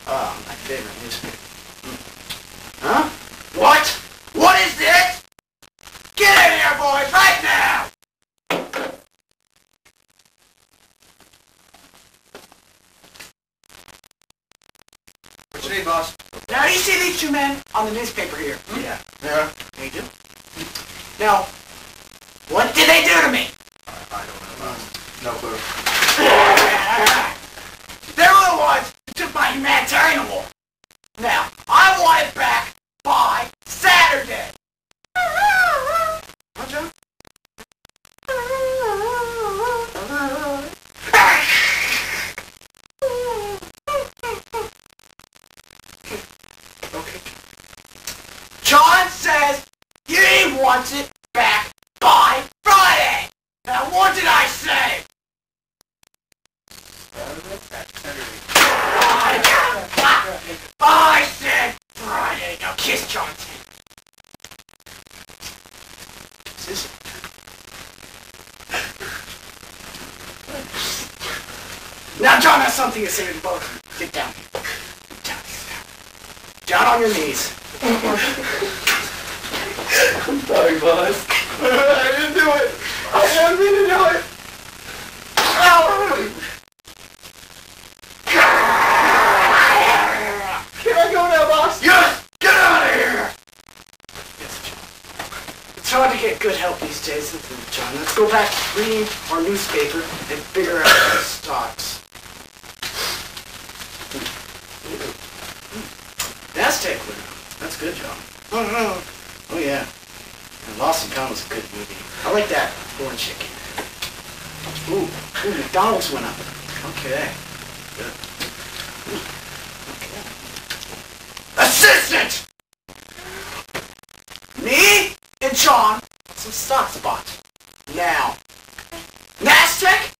Oh, my favorite newspaper. Huh? What? What is this? Get in here, boys, right now! What's your name, boss? Now, you see these two men on the newspaper here? Hmm? Yeah. Yeah. They do. Now, what did they do to me? I don't know, boss. No clue. They were the ones who took my Humanitarian Award. Now, I want it back by Saturday. Huh, John? Okay. John says he wants it back by Friday. Now, what did I say? I said Friday. Now kiss John's hand. Kiss his. Now John has something to say to you both. Get down. Get down. Down on your knees. I'm sorry, boss. I didn't do it. I didn't mean to do it. Can I go now, boss? Yes! Get out of here! Yes, John. It's hard to get good help these days, isn't it, John? Let's go back to reading our newspaper and figure out our stocks. That's Takeaway. That's good, John. Oh, yeah. And Lost and Found was a good movie. I like that corn chicken. Ooh, McDonald's went up. Okay. Good. Okay. Assistant! Me and John want some stock spots. Now. Nasdaq?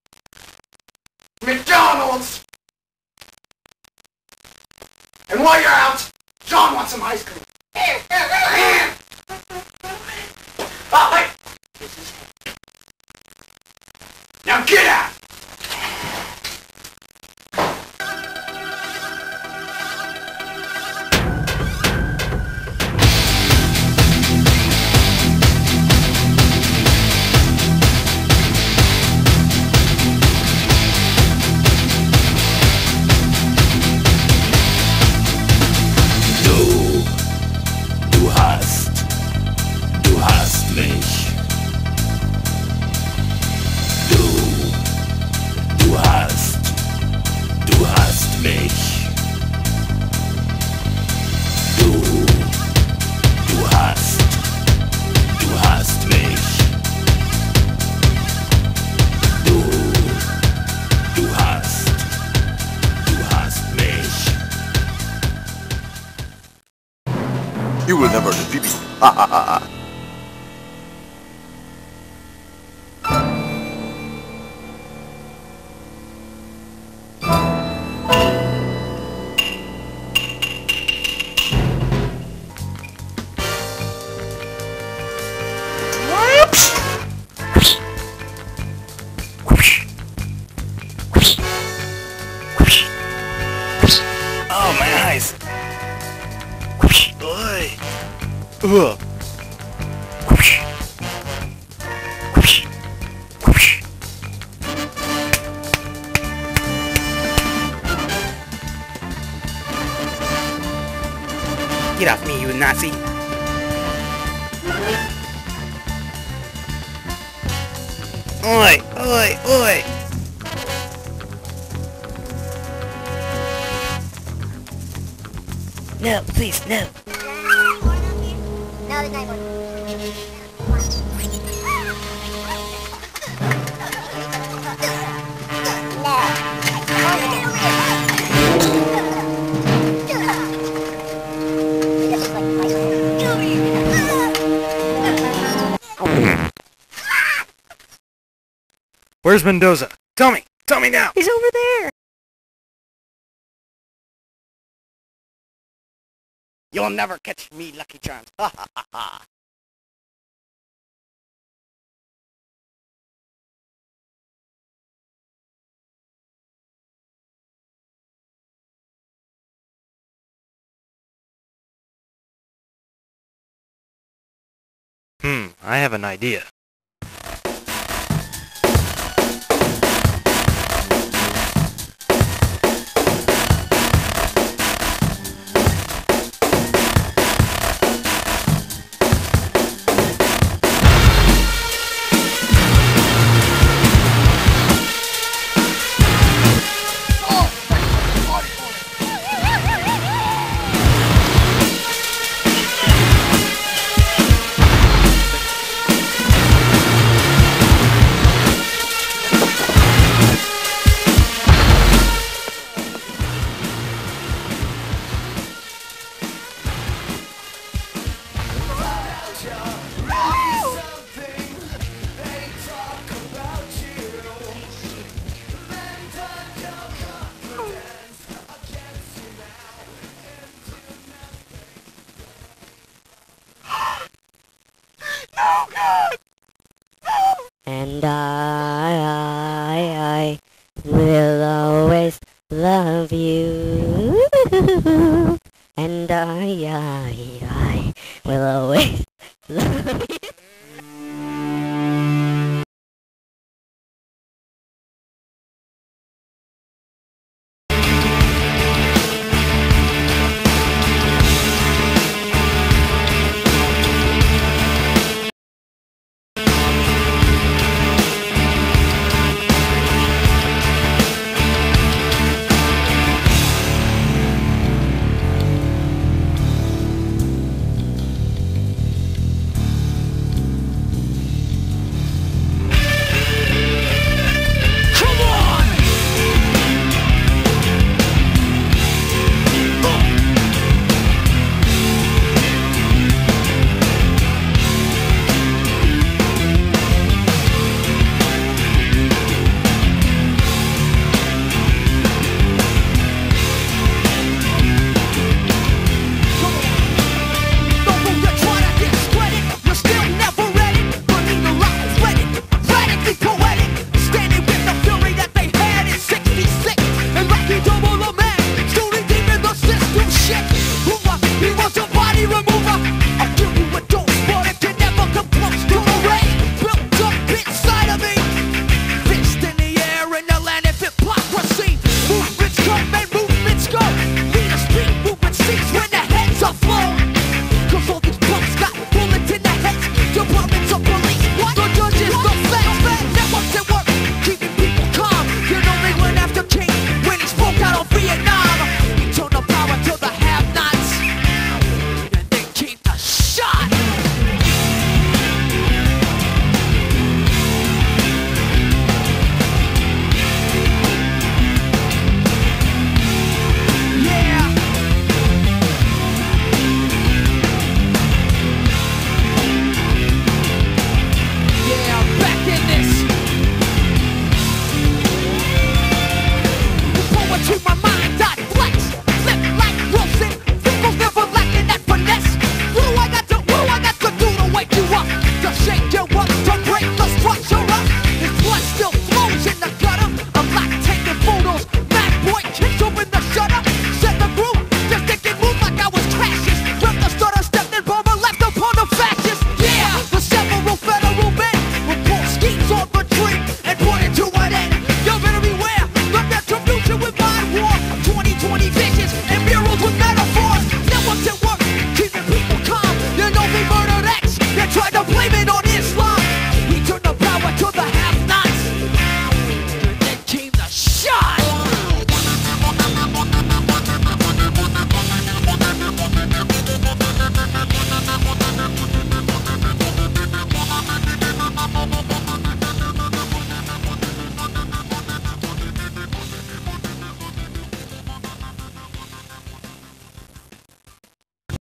McDonald's? And while you're out, John wants some ice cream. Oh, wait! This is it. Now get out! Mich. Du hast mich. Du hast mich. Du hast mich. You will never defeat me. Ha ha ha ha. Oh, my eyes. Ugh. Get off me, you Nazi. Oi, oi, oi. No, please, no. No, there's not one. Where's Mendoza? Tell me now. He's over there. You'll never catch me, Lucky Charms. Ha ha ha ha. I have an idea. And I will always love you. And I will always love you.